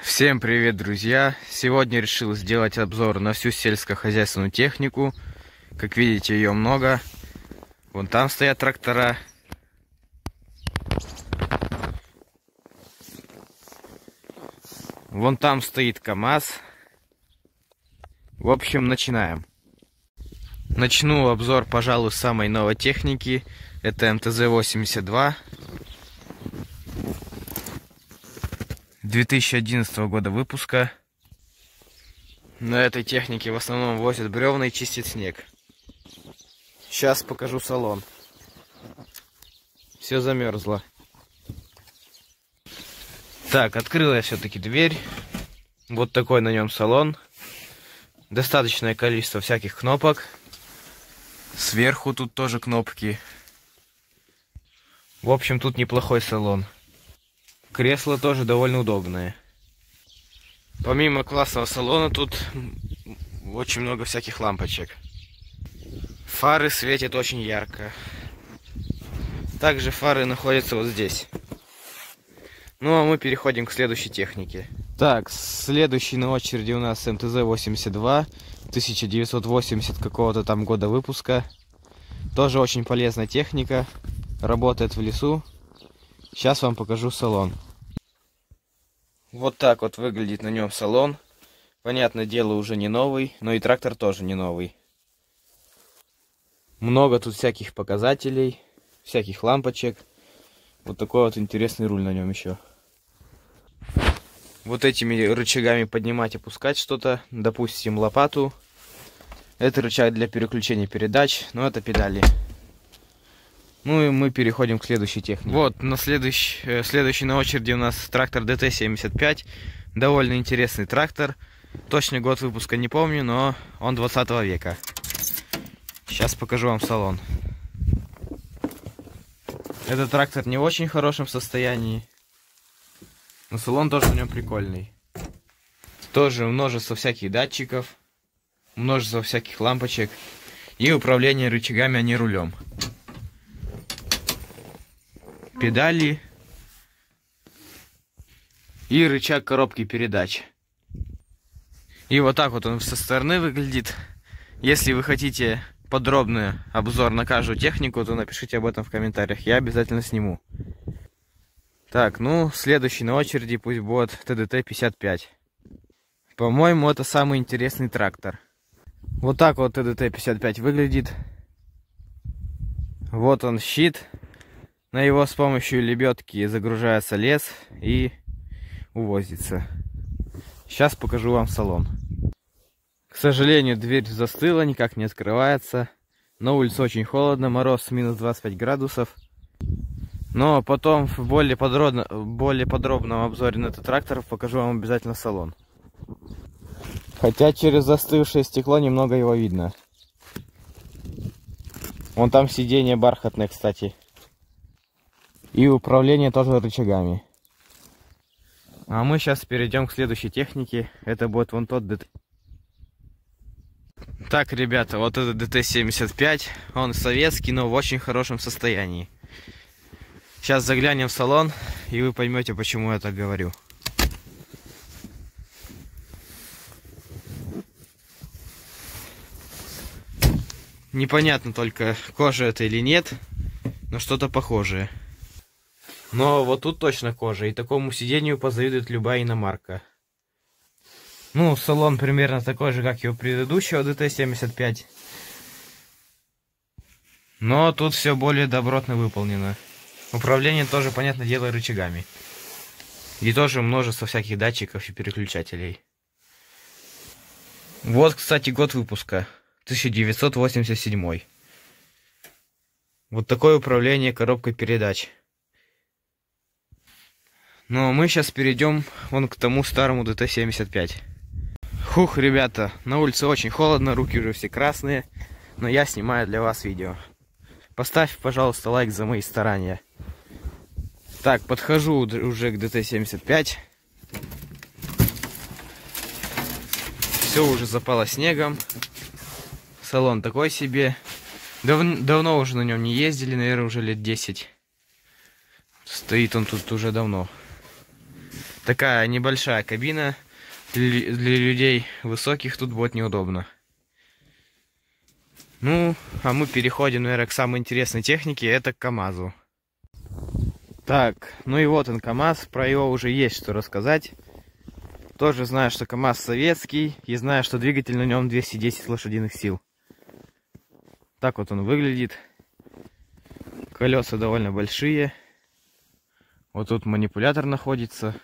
Всем привет, друзья! Сегодня решил сделать обзор на всю сельскохозяйственную технику. Как видите, ее много. Вон там стоят трактора. Вон там стоит КамАЗ. В общем, начинаем. Начну обзор, пожалуй, с самой новой техники. Это МТЗ-82. 2011 года выпуска. На этой технике в основном возят бревна и чистят снег. Сейчас покажу салон. Все замерзло. Так, открыл я все-таки дверь. Вот такой на нем салон. Достаточное количество всяких кнопок. Сверху тут тоже кнопки. В общем, тут неплохой салон. Кресло тоже довольно удобное. Помимо классного салона, тут очень много всяких лампочек. Фары светят очень ярко. Также фары находятся вот здесь. Ну а мы переходим к следующей технике. Так, следующий на очереди у нас МТЗ-82. 1980 какого-то там года выпуска. Тоже очень полезная техника. Работает в лесу. Сейчас вам покажу салон. Вот так вот выглядит на нем салон. Понятное дело, уже не новый, но и трактор тоже не новый. Много тут всяких показателей, всяких лампочек. Вот такой вот интересный руль на нем еще. Вот этими рычагами поднимать, опускать что-то, допустим, лопату. Это рычаг для переключения передач, но это педали. Ну и мы переходим к следующей технике. Вот, на следующий на очереди у нас трактор ДТ-75. Довольно интересный трактор. Точный год выпуска не помню, но он 20 века. Сейчас покажу вам салон. Этот трактор не в очень хорошем состоянии. Но салон тоже в нем прикольный. Тоже множество всяких датчиков. Множество всяких лампочек. И управление рычагами, а не рулем. Педали и рычаг коробки передач. И вот так вот он со стороны выглядит. Если вы хотите подробный обзор на каждую технику, то напишите об этом в комментариях, я обязательно сниму. Так, ну следующий на очереди пусть будет ТДТ-55. По-моему, это самый интересный трактор. Вот так вот ТДТ-55 выглядит. Вот он щит. На его с помощью лебедки загружается лес и увозится. Сейчас покажу вам салон. К сожалению, дверь застыла, никак не открывается. На улице очень холодно, мороз минус 25 градусов. Но потом в более подробном обзоре на этот трактор покажу вам обязательно салон. Хотя через застывшее стекло немного его видно. Вон там сиденье бархатное, кстати. И управление тоже рычагами. А мы сейчас перейдем к следующей технике. Это будет вон тот ДТ. Так, ребята, вот этот ДТ-75. Он советский, но в очень хорошем состоянии. Сейчас заглянем в салон, и вы поймете, почему я так говорю. Непонятно только, кожа это или нет, но что-то похожее. Но вот тут точно кожа, и такому сидению позавидует любая иномарка. Ну, салон примерно такой же, как и у предыдущего ДТ-75. Но тут все более добротно выполнено. Управление тоже, понятное дело, рычагами. И тоже множество всяких датчиков и переключателей. Вот, кстати, год выпуска. 1987. Вот такое управление коробкой передач. Но мы сейчас перейдем вон к тому старому ДТ-75. Хух, ребята, на улице очень холодно, руки уже все красные, но я снимаю для вас видео. Поставь, пожалуйста, лайк за мои старания. Так, подхожу уже к ДТ-75. Все уже запало снегом. Салон такой себе. Давно уже на нем не ездили, наверное, уже лет 10. Стоит он тут уже давно. Такая небольшая кабина. Для людей высоких тут будет неудобно. Ну, а мы переходим, наверное, к самой интересной технике. Это к КамАЗу. Так, ну и вот он, КамАЗ. Про его уже есть что рассказать. Тоже знаю, что КамАЗ советский. И знаю, что двигатель на нем 210 лошадиных сил. Так вот он выглядит. Колеса довольно большие. Вот тут манипулятор находится.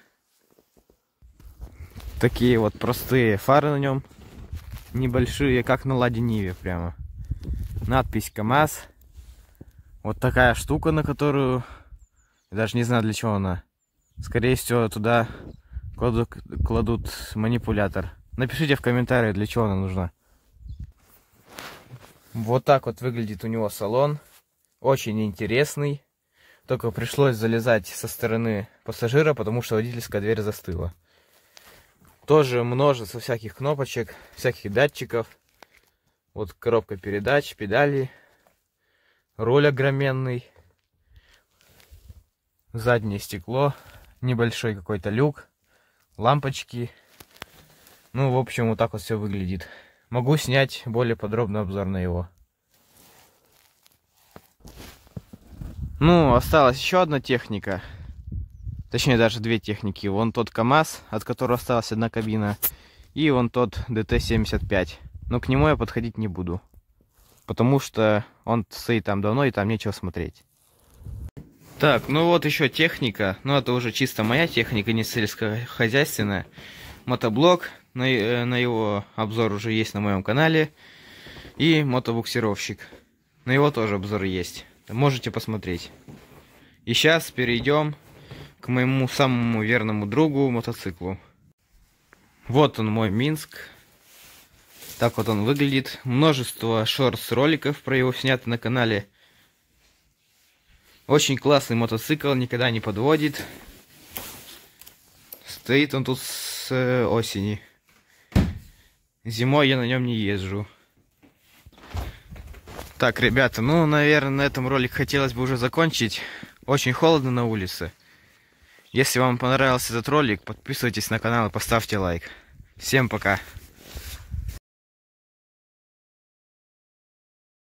Такие вот простые фары на нем. Небольшие, как на Ладе Ниве прямо. Надпись КамАЗ. Вот такая штука, на которую... Я даже не знаю, для чего она. Скорее всего, туда кладут манипулятор. Напишите в комментариях, для чего она нужна. Вот так вот выглядит у него салон. Очень интересный. Только пришлось залезать со стороны пассажира, потому что водительская дверь застыла. Тоже множество всяких кнопочек, всяких датчиков. Вот коробка передач, педали. Руль огроменный. Заднее стекло. Небольшой какой-то люк. Лампочки. Ну, в общем, вот так вот все выглядит. Могу снять более подробный обзор на его. Ну, осталась еще одна техника. Точнее, даже две техники. Вон тот КамАЗ, от которого осталась одна кабина. И вон тот ДТ-75. Но к нему я подходить не буду. Потому что он стоит там давно, и там нечего смотреть. Так, ну вот еще техника. Но это уже чисто моя техника, не сельскохозяйственная. Мотоблок. На его обзор уже есть на моем канале. И мотобуксировщик. На его тоже обзор есть. Можете посмотреть. И сейчас перейдем к моему самому верному другу, мотоциклу. Вот он, мой Минск. Так вот он выглядит. Множество шортс-роликов про его снято на канале. Очень классный мотоцикл, никогда не подводит. Стоит он тут с осени. Зимой я на нем не езжу. Так, ребята, ну, наверное, на этом ролик хотелось бы уже закончить. Очень холодно на улице. Если вам понравился этот ролик, подписывайтесь на канал и поставьте лайк. Всем пока!